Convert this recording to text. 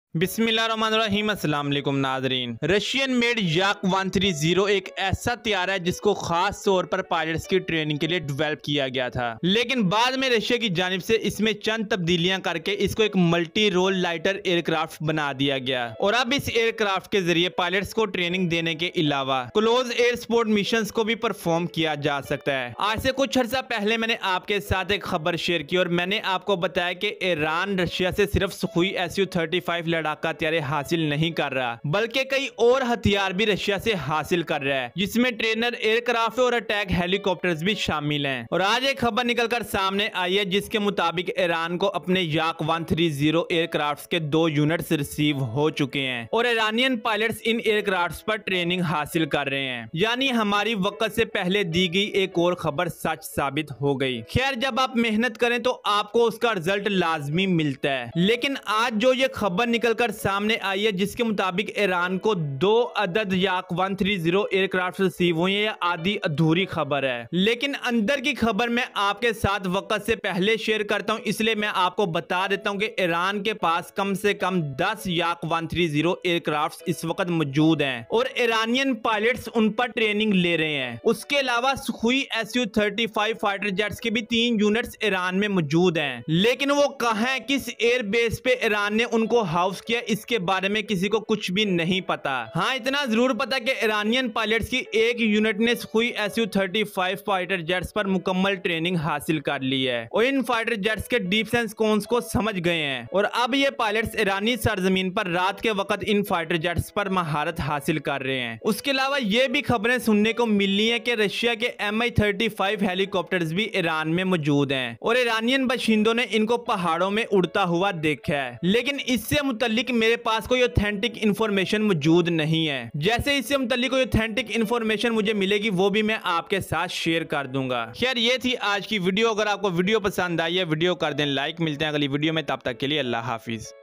बिस्मिल्लाहिर्रहमानिर्रहीम। अस्सलाम वालेकुम नाजरीन। रशियन मेड याक 130 एक ऐसा तैयारा है जिसको खास तौर पर पायलट्स की ट्रेनिंग के लिए डेवलप किया गया था, लेकिन बाद में रशिया की जानिब से इसमें चंद तब्दीलियां करके इसको एक मल्टी रोल लाइटर एयरक्राफ्ट बना दिया गया और अब इस एयरक्राफ्ट के जरिए पायलट्स को ट्रेनिंग देने के अलावा क्लोज एयर सपोर्ट मिशन को भी परफॉर्म किया जा सकता है। आज से कुछ अर्सा पहले मैंने आपके साथ एक खबर शेयर की और मैंने आपको बताया कि ईरान रशिया से सिर्फ सुखोई Su-35 लड़ाका हथियार हासिल नहीं कर रहा, बल्कि कई और हथियार भी रशिया से हासिल कर रहा है, जिसमें ट्रेनर एयरक्राफ्ट और अटैक हेलीकॉप्टर्स भी शामिल हैं। और आज एक खबर निकलकर सामने आई है जिसके मुताबिक ईरान को अपने याक 130 एयरक्राफ्ट के 2 यूनिट्स रिसीव हो चुके हैं और ईरानियन पायलट्स इन एयरक्राफ्ट पर ट्रेनिंग हासिल कर रहे हैं। यानी हमारी वक्त से पहले दी गई एक और खबर सच साबित हो गई। खैर, जब आप मेहनत करें तो आपको उसका रिजल्ट लाजमी मिलता है, लेकिन आज जो ये खबर निकलकर सामने आई है जिसके मुताबिक ईरान को 2 अदद याक 130 एयरक्राफ्ट रिसीव हुए हैं, आधी अधूरी खबर है, लेकिन अंदर की खबर मैं आपके साथ वक्त से पहले शेयर करता हूं, इसलिए मैं आपको बता देता हूं कि ईरान के पास कम से कम 10 याक 130 एयरक्राफ्ट इस वक्त मौजूद हैं और ईरानियन पायलट्स उन पर ट्रेनिंग ले रहे हैं। उसके अलावा सुखोई Su-35 फाइटर जेट्स के भी 3 यूनिट्स ईरान में मौजूद हैं, लेकिन वो कहां है, किस एयर बेस पे ईरान ने उनको हाउस किया, इसके बारे में किसी को कुछ भी नहीं पता। हाँ, इतना जरूर पता कि ईरानियन पायलट्स की एक यूनिट ने सुखोई Su-35 फाइटर जेट्स पर मुकम्मल ट्रेनिंग हासिल कर ली है और इन फाइटर जेट्स के डीप सेंस कॉन्स को समझ गए हैं और अब ये पायलट्स ईरानी सरजमीन पर रात के वक्त इन फाइटर जेट्स पर महारत हासिल कर रहे हैं। उसके अलावा ये भी खबरें सुनने को मिली है कि रशिया के Mi-35 हेलीकॉप्टर्स भी ईरान में मौजूद हैं और ईरानियन बाशिंदों ने इनको पहाड़ों में उड़ता हुआ देखा है, लेकिन इससे मुतल्लिक मेरे पास कोई ऑथेंटिक इंफॉर्मेशन मौजूद नहीं है। जैसे इससे मुतल्लिक कोई ऑथेंटिक इंफॉर्मेशन मुझे मिलेगी वो भी मैं आपके साथ शेयर कर दूंगा। खैर, ये थी आज की वीडियो। अगर आपको वीडियो पसंद आई है वीडियो कर दें लाइक। मिलते हैं अगली वीडियो में, तब तक के लिए अल्लाह हाफिज।